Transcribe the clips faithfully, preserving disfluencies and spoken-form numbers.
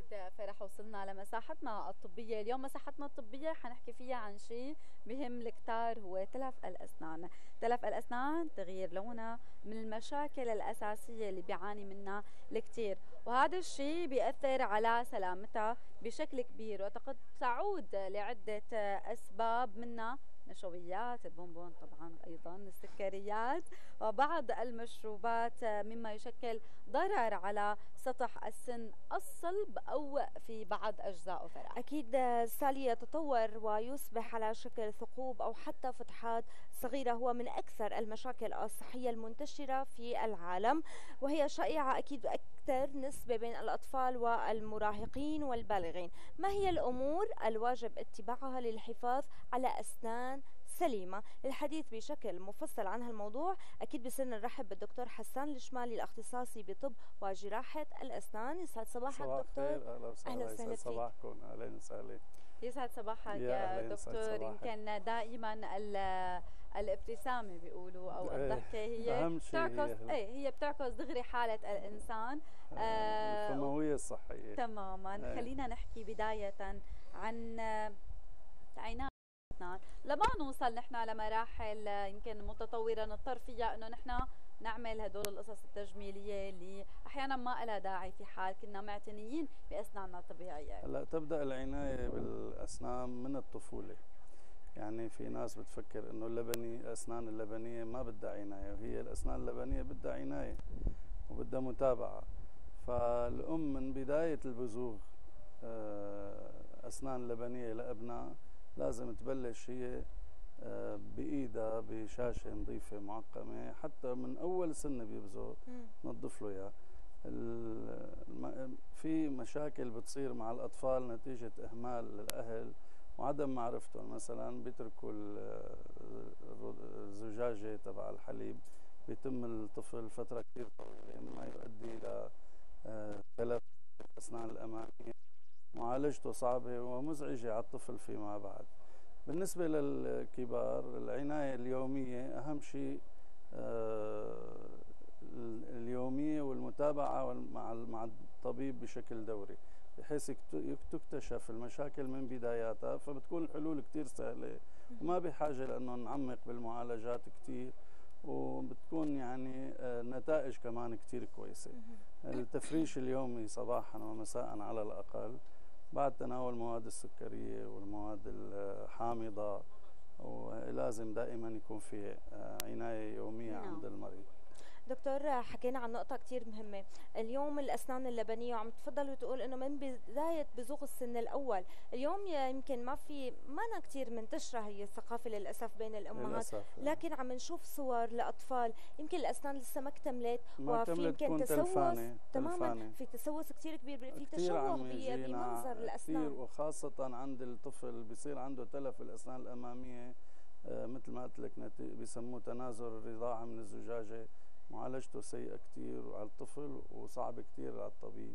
فرح وصلنا لمساحتنا الطبية. اليوم مساحتنا الطبية حنحكي فيها عن شيء مهم الكتار، هو تلف الأسنان. تلف الأسنان، تغيير لونها، من المشاكل الأساسية اللي بيعاني منها الكثير، وهذا الشيء بيأثر على سلامتها بشكل كبير، وقد تعود لعدة أسباب، منها نشويات، البونبون طبعا، ايضا السكريات وبعض المشروبات، مما يشكل ضرر على سطح السن الصلب او في بعض اجزائه. فرح اكيد سالي يتطور ويصبح على شكل ثقوب او حتى فتحات صغيره، هو من اكثر المشاكل الصحيه المنتشره في العالم، وهي شائعه اكيد اكثر نسبه بين الاطفال والمراهقين والبالغين. ما هي الامور الواجب اتباعها للحفاظ على اسنان سليمة؟ للحديث بشكل مفصل عن هالموضوع أكيد بصيرنا نرحب بالدكتور حسان الشمالي الاختصاصي بطب وجراحة الأسنان. يسعد صباحك دكتور. أهلا وسهلا. أهلا وسهلا فيك. صباحكم. أهلا وسهلا. يسعد صباحك يا دكتور. يمكن دائما الابتسامة بيقولوا أو الضحكة هي بتعكس ايه هي بتعكس دغري حالة الإنسان، الفموية الصحية. تماما. ايه. خلينا نحكي بداية عن عناية لما نوصل نحن لمراحل يمكن متطوره نضطر فيها انه نحن نعمل هدول القصص التجميليه اللي احيانا ما لها داعي في حال كنا معتنيين باسناننا الطبيعيه. هلا تبدا العنايه بالاسنان من الطفوله. يعني في ناس بتفكر انه اللبني الاسنان اللبنيه ما بدها عنايه، وهي الاسنان اللبنيه بدها عنايه وبدها متابعه. فالام من بدايه البزوغ اسنان لبنيه لابناء لازم تبلش هي بايدها بشاشه نظيفه معقمه، حتى من اول سنه بيبزغ نظف له اياه. في مشاكل بتصير مع الاطفال نتيجه اهمال الاهل وعدم معرفتهم، مثلا بيتركوا الزجاجه تبع الحليب، بيتم الطفل فتره كثير طويله مما يؤدي الى تلف الاسنان الاماميه، معالجته صعبه ومزعجه على الطفل فيما بعد. بالنسبه للكبار العنايه اليوميه اهم شيء اليوميه والمتابعه مع مع الطبيب بشكل دوري، بحيث تكتشف المشاكل من بداياتها، فبتكون الحلول كثير سهله وما بحاجه لانه نعمق بالمعالجات كثير، وبتكون يعني نتائج كمان كثير كويسه. التفريش اليومي صباحا ومساء على الاقل بعد تناول المواد السكريه والمواد الحامضه، ولازم دائما يكون في عنايه يوميه نعم. عند المريض. دكتور حكينا عن نقطة كتير مهمة، اليوم الأسنان اللبنية وعم تفضل وتقول إنه من بداية بزوغ السن الأول، اليوم يمكن ما في مانا كتير منتشرة هي الثقافة للأسف بين الأمهات، للأسف. لكن عم نشوف صور لأطفال يمكن الأسنان لسه ما اكتملت، وفي يمكن تسوس تماما، في تسوس كتير كبير، في تشوه بمنظر الأسنان كتير، وخاصة عند الطفل بيصير عنده تلف الأسنان الأمامية آه مثل ما قلت لك بيسموه تنازل الرضاعة من الزجاجة، معالجته سيئة كتير على الطفل وصعب كتير على الطبيب،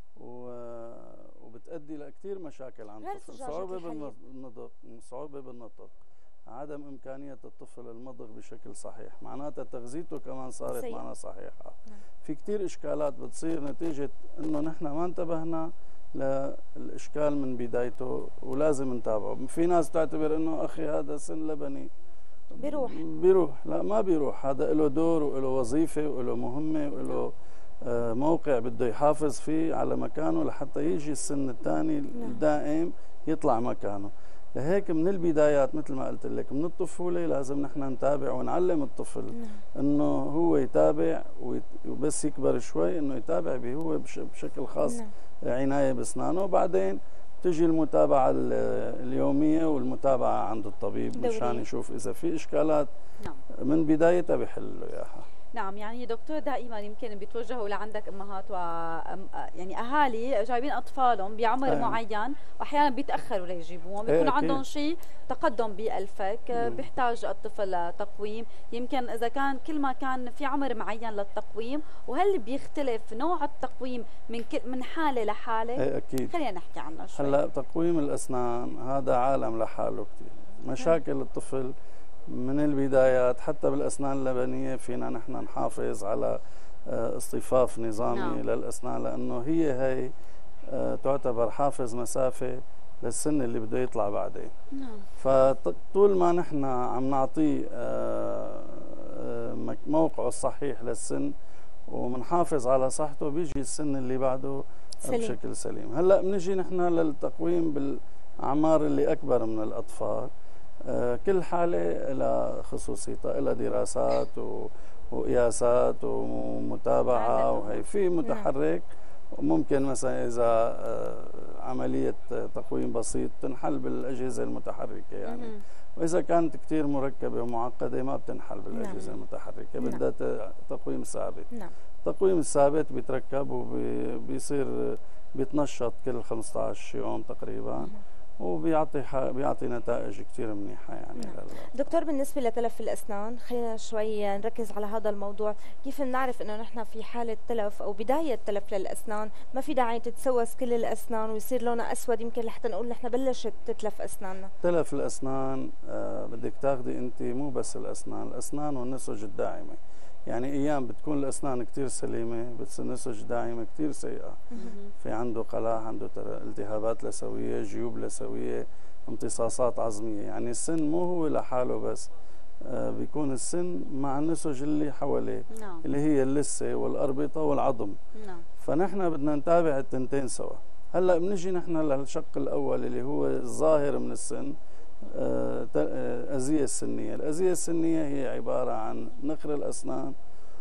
وبتؤدي لكتير مشاكل عند الطفل، صعوبة بالنطق، صعوبة بالنطق، عدم إمكانية الطفل المضغ بشكل صحيح، معناتها تغذيته كمان صارت معنا صحيحة. نعم. في كتير إشكالات بتصير نتيجة إنه نحن ما انتبهنا للإشكال من بدايته، ولازم نتابعه. في ناس تعتبر إنه أخي هذا سن لبني بيروح بيروح لا ما بيروح، هذا له دور وله وظيفة وله مهمة وله موقع بده يحافظ فيه على مكانه لحتى يجي السن الثاني الدائم يطلع مكانه. لهيك من البدايات مثل ما قلت لك من الطفولة لازم نحن نتابع ونعلم الطفل انه هو يتابع، وبس يكبر شوي انه يتابع به هو بشكل خاص عناية باسنانه، وبعدين تجي المتابعة اليومية والمتابعة عند الطبيب مشان يشوف إذا في إشكالات نعم. من بدايتها بيحل له إياها. نعم. يعني دكتور دائما يمكن بيتوجهوا لعندك امهات و يعني اهالي جايبين اطفالهم بعمر أيه. معين، واحيانا بيتاخروا ليجيبوهم، بيكون أيه عندهم شيء تقدم بالفك، مم. بيحتاج الطفل تقويم، يمكن اذا كان كل ما كان في عمر معين للتقويم، وهل بيختلف نوع التقويم من كل من حاله لحاله؟ أيه أكيد. خلينا نحكي عنه شوي. هلا تقويم الاسنان هذا عالم لحاله كثير، مشاكل مم. الطفل من البدايات حتى بالأسنان اللبنية فينا نحن نحافظ على اصطفاف نظامي نعم. للأسنان، لأنه هي هي آه، تعتبر حافز مسافة للسن اللي بده يطلع بعدين. نعم. فطول ما نحن عم نعطيه آه، آه، موقعه الصحيح للسن ومنحافظ على صحته، بيجي السن اللي بعده سليم. بشكل سليم. هلا بنجي نحن للتقويم بالاعمار اللي اكبر من الاطفال. آه، كل حاله لها خصوصيتها، لها دراسات وقياسات ومتابعه، وهي في متحرك ممكن مثلا اذا آه، عمليه تقويم بسيط تنحل بالاجهزه المتحركه يعني. وإذا كانت كثير مركبة ومعقدة ما بتنحل بالأجهزة نعم. المتحركة، بدها تقويم ثابت. نعم. التقويم الثابت بيتركب وبيصير بيتنشط كل خمسة عشر يوم تقريبا. مم. وبيعطي بيعطي نتائج كثير منيحه يعني. نعم. دكتور، بالنسبه لتلف الاسنان خلينا شوي نركز على هذا الموضوع. كيف بنعرف انه نحن في حاله تلف او بدايه تلف للاسنان؟ ما في داعي تتسوس كل الاسنان ويصير لونها اسود يمكن لحتى نقول نحن بلشت تتلف اسناننا. تلف الاسنان آه بدك تاخذي انت مو بس الاسنان، الاسنان والنسج الداعمه. يعني ايام بتكون الاسنان كثير سليمه بس النسج داعمه كثير سيئه. في عنده قلاع، عنده التهابات لثويه، جيوب لثويه، امتصاصات عظميه. يعني السن مو هو لحاله بس، آه بيكون السن مع النسج اللي حواليه. نعم. اللي هي اللثه والاربطه والعظم. نعم. فنحن بدنا نتابع التنتين سوا. هلا بنجي نحن للشق الاول اللي هو الظاهر من السن، الأزية السنية. الأزية السنية هي عبارة عن نخر الأسنان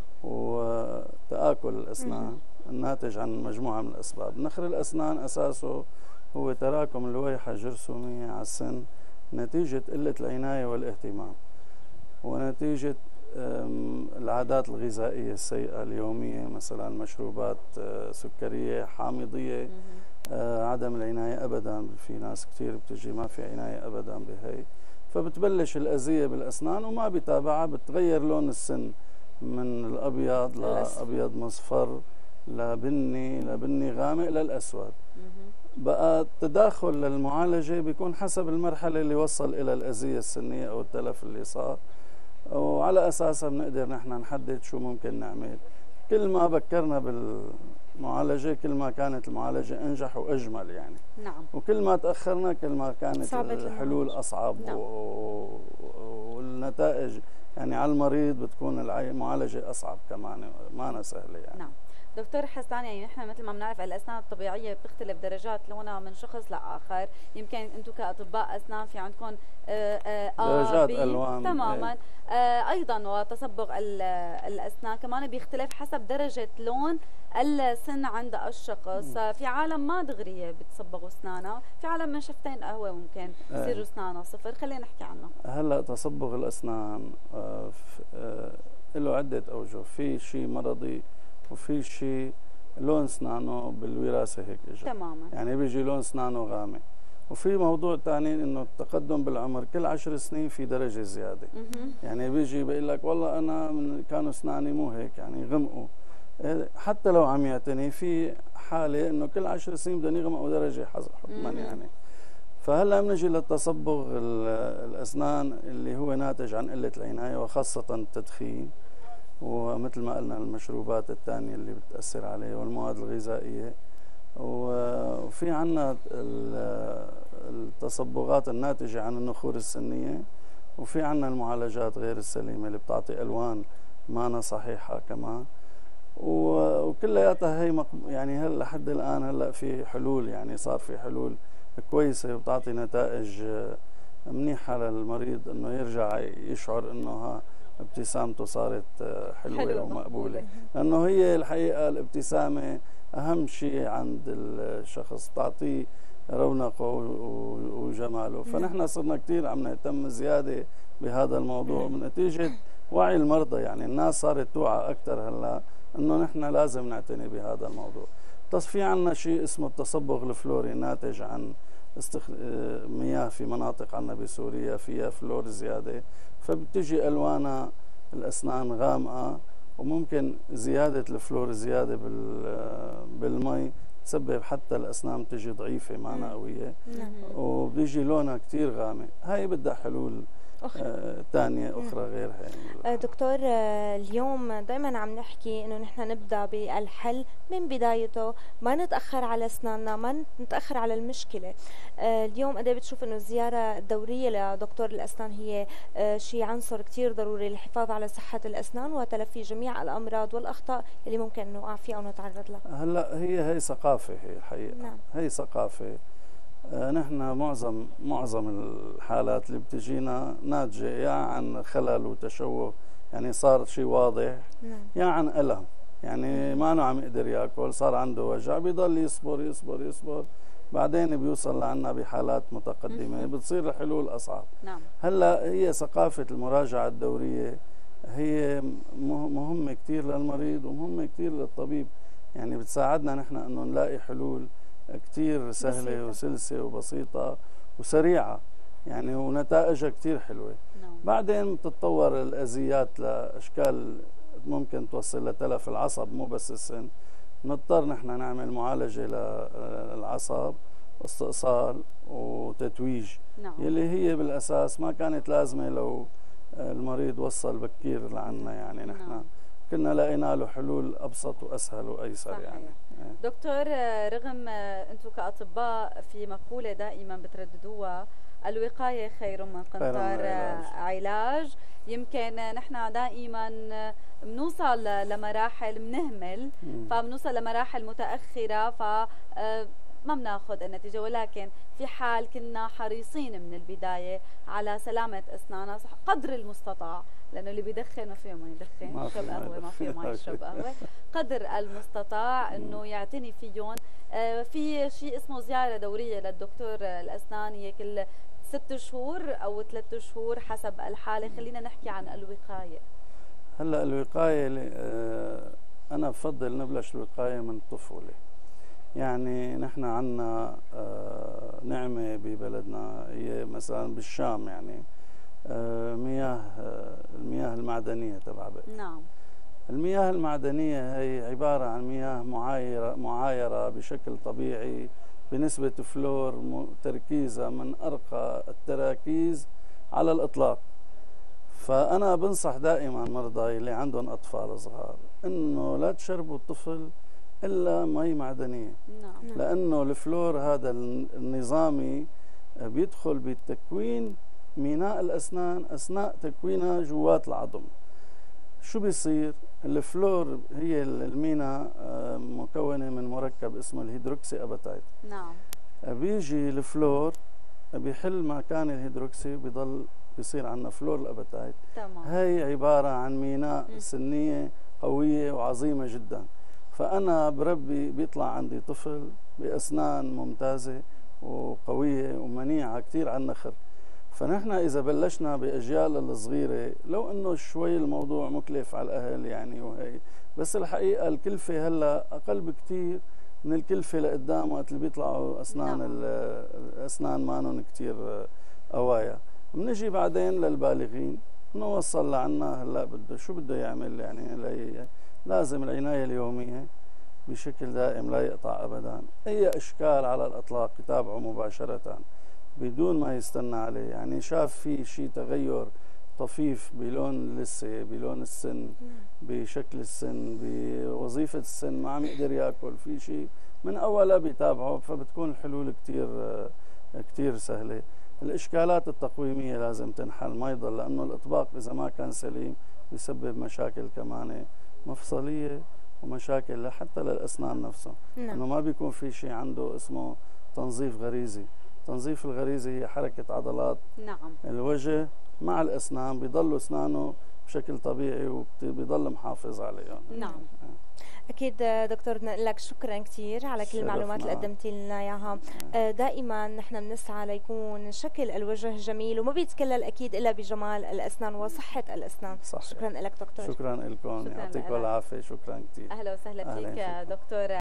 وتآكل الأسنان الناتج عن مجموعة من الأسباب. نخر الأسنان أساسه هو تراكم اللويحة الجرثومية على السن نتيجة قلة العناية والاهتمام، ونتيجة العادات الغذائية السيئة اليومية، مثلا مشروبات سكرية حامضية، آه عدم العناية أبدا. في ناس كثير بتجي ما في عناية أبدا بهي، فبتبلش الأذية بالأسنان وما بتابعها، بتغير لون السن من الأبيض لأبيض مصفر لبني لبني غامق للأسود. بقى التداخل للمعالجة بيكون حسب المرحلة اللي وصل إلى الأذية السنية أو التلف اللي صار، وعلى أساسها بنقدر نحن نحدد شو ممكن نعمل. كل ما بكرنا بالمعالجة كل ما كانت المعالجة أنجح وأجمل يعني. نعم. وكل ما تأخرنا كل ما كانت الحلول أصعب. نعم. والنتائج يعني على المريض بتكون المعالجة أصعب كمان، ما سهلة يعني. نعم. دكتور حسان، يعني نحن مثل ما بنعرف الاسنان الطبيعيه بتختلف درجات لونها من شخص لاخر. يمكن انتم كاطباء اسنان في عندكم درجات الوان تماما. آه ايضا وتصبغ الاسنان كمان بيختلف حسب درجه لون السن عند الشخص. م. في عالم ما دغري بتصبغوا اسنانها، في عالم من شفتين قهوه ممكن يصيروا اسنانها صفر. خلينا نحكي عنه. هلا تصبغ الاسنان آه آه له عده اوجه. في شيء مرضي وفي شيء لون اسنانه بالوراثه هيك اجى. تماما. يعني بيجي لون اسنانه غامق. وفي موضوع ثاني انه التقدم بالعمر، كل عشر سنين في درجه زياده. مم. يعني بيجي بيقول لك والله انا من كانوا اسناني مو هيك يعني غمقوا. حتى لو عم يعتني في حاله انه كل عشر سنين بدهم يغمقوا درجه حتما يعني. فهلا بنجي للتصبغ الاسنان اللي هو ناتج عن قله العنايه وخاصه التدخين، ومثل ما قلنا المشروبات الثانيه اللي بتاثر عليه والمواد الغذائيه. وفي عندنا التصبغات الناتجه عن النخور السنيه، وفي عندنا المعالجات غير السليمه اللي بتعطي الوان مانا صحيحه كمان. وكلياتها هي يعني هلا لحد الان هلا في حلول، يعني صار في حلول كويسه وبتعطي نتائج منيحه للمريض انه يرجع يشعر انه ابتسامته صارت حلوه, حلوة ومقبوله. لانه هي الحقيقه الابتسامه اهم شيء عند الشخص، تعطيه رونقه وجماله. فنحن صرنا كثير عم نهتم زياده بهذا الموضوع من نتيجه وعي المرضى. يعني الناس صارت توعى اكثر هلا انه نحن لازم نعتني بهذا الموضوع. بس في عندنا شيء اسمه التصبغ الفلوري ناتج عن استخ... مياه في مناطق عندنا بسوريا فيها فلور زياده، فبتجي الوانها الاسنان غامقه، وممكن زياده الفلور زياده بال بالمي تسبب حتى الاسنان تجي ضعيفه معنا قويه، وبيجي لونها كثير غامق. هاي بدها حلول ثانيه أخرى, أخرى غير هي. دكتور اليوم دائما عم نحكي انه نحن نبدا بالحل من بدايته، ما نتاخر على اسناننا، ما نتاخر على المشكله. اليوم قد بتشوف انه الزياره الدوريه لدكتور الاسنان هي شيء عنصر كثير ضروري للحفاظ على صحه الاسنان وتلافي جميع الامراض والاخطاء اللي ممكن نوقع فيها او نتعرض لها. هلا هي هي ثقافه، هي الحقيقه نعم. هي ثقافه. آه نحن معظم معظم الحالات اللي بتجينا ناتجه يا عن خلل وتشوه، يعني صار شيء واضح نعم. يا عن ألم، يعني ما انه عم يقدر ياكل، صار عنده وجع، بيضل يصبر يصبر يصبر، بعدين بيوصل لعنا بحالات متقدمه بتصير الحلول اصعب. نعم. هلا هي ثقافه المراجعه الدوريه هي مهمه كثير للمريض ومهمه كثير للطبيب، يعني بتساعدنا نحن انه نلاقي حلول كثير سهله بسيطة. وسلسه وبسيطه وسريعه، يعني ونتائجها كثير حلوه. نعم. بعدين بتتطور الاذيات لاشكال ممكن توصل لتلف العصب، مو بس السن، نضطر نحن نعمل معالجه للعصب، استئصال وتتويج. نعم. يلي هي بالاساس ما كانت لازمه لو المريض وصل بكير لعنا، يعني نحن نعم. كنا لقينا له حلول ابسط واسهل وايسر. صحيح. يعني دكتور، رغم انتم كاطباء في مقوله دائما بترددوها، الوقايه خير من قنطار علاج، يمكن نحن دائما بنوصل لمراحل بنهمل، فبنوصل لمراحل متاخره ف ما بناخذ النتيجه، ولكن في حال كنا حريصين من البدايه على سلامه اسناننا قدر المستطاع، لانه اللي بيدخن ما فيه ما يدخن، يشرب قهوه ما فيه ما يشرب قهوه، قدر المستطاع انه يعتني فيهم. آه في شيء اسمه زياره دوريه للدكتور الاسنان، هي كل ست شهور او ثلاث شهور حسب الحاله. خلينا نحكي عن الوقايه. هلا الوقايه آه انا بفضل نبلش الوقايه من الطفوله. يعني نحن عنا آه نعمة ببلدنا، هي مثلا بالشام يعني آه مياه آه المياه المعدنية تبع بئر. نعم. المياه المعدنية هي عبارة عن مياه معايرة معايرة بشكل طبيعي بنسبة فلور تركيزها من أرقى التراكيز على الإطلاق. فأنا بنصح دائما مرضاي اللي عندهم أطفال صغار إنه لا تشربوا الطفل إلا مي معدنية. نعم. لأنه الفلور هذا النظامي بيدخل بتكوين ميناء الأسنان أثناء تكوينها جوات العظم. شو بيصير؟ الفلور هي الميناء مكونة من مركب اسمه الهيدروكسي أباتايت. نعم. بيجي الفلور بيحل مكان الهيدروكسي، بيضل بيصير عندنا فلور الأباتايت. تمام. هي عبارة عن ميناء م. سنية قوية وعظيمة جدا. فأنا بربي بيطلع عندي طفل بأسنان ممتازة وقوية ومنيعة كثير على النخر. فنحن إذا بلشنا بأجيال الصغيرة، لو إنه شوي الموضوع مكلف على الأهل يعني وهي، بس الحقيقة الكلفة هلا أقل بكثير من الكلفة لقدام وقت اللي بيطلعوا أسنان نعم. الأسنان مانن كثير قوايا. بنجي بعدين للبالغين نوصل لعنا هلا بده شو بده يعمل، يعني لازم العناية اليومية بشكل دائم لا يقطع أبدا. أي إشكال على الإطلاق يتابعه مباشرة بدون ما يستنى عليه، يعني شاف في شيء تغير طفيف بلون اللثة، بلون السن، بشكل السن، بوظيفة السن، ما عم يقدر ياكل، في شيء من أولها بيتابعه، فبتكون الحلول كتير كتير سهلة. الإشكالات التقويمية لازم تنحل، ما يضل، لأنه الإطباق إذا ما كان سليم بيسبب مشاكل كمان مفصلية ومشاكل حتى للأسنان نفسه. نعم. إنه ما بيكون في شيء عنده اسمه تنظيف غريزي. التنظيف الغريزي هي حركة عضلات نعم. الوجه مع الأسنان، بيضلوا أسنانه بشكل طبيعي وبيضل محافظ عليهم. نعم. أكيد دكتور، نقول لك شكرا كثير على كل المعلومات اللي قدمتي لنا إياها. دائما نحن بنسعى ليكون شكل الوجه جميل وما بيتكلل أكيد إلا بجمال الأسنان وصحة الأسنان. صحيح. شكرا لك دكتور. شكرا لكم، يعطيكم العافية. شكرا كثير. أهلا وسهلا فيك دكتور.